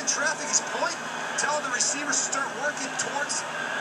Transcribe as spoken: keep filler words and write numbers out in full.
in traffic, he's pointing, telling the receivers to start working towards